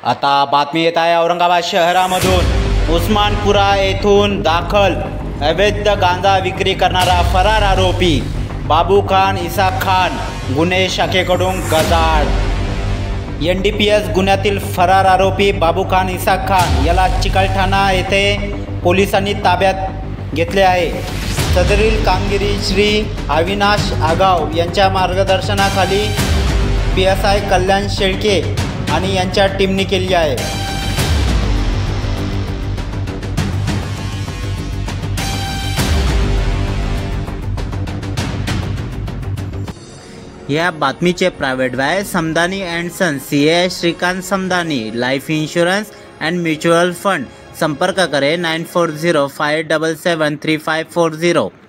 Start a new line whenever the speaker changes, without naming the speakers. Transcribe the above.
आता बातमी येत आहे औरंगाबाद शहरामधून। उस्मानपुरा येथून दाखल अवैध गांजा विक्री करणारा फरार आरोपी बाबू खान इसाक खान गुन्हे शाखेकडून गजाआड। NDPS गुन्ह्यातील फरार आरोपी बाबू खान इसाक खान याला चिकलठाणा येथे पोलिसांनी ताब्यात घेतले आहे। सदरील कामगिरी श्री अविनाश आगाव यांच्या मार्गदर्शनाखाली PSI कल्याण शेळके आणि यांच्या टीमने केली आहे। या बातमीचे private by Samdani and son CA Shrikant Samdani life insurance and mutual fund. संपर्क करें 9405773540।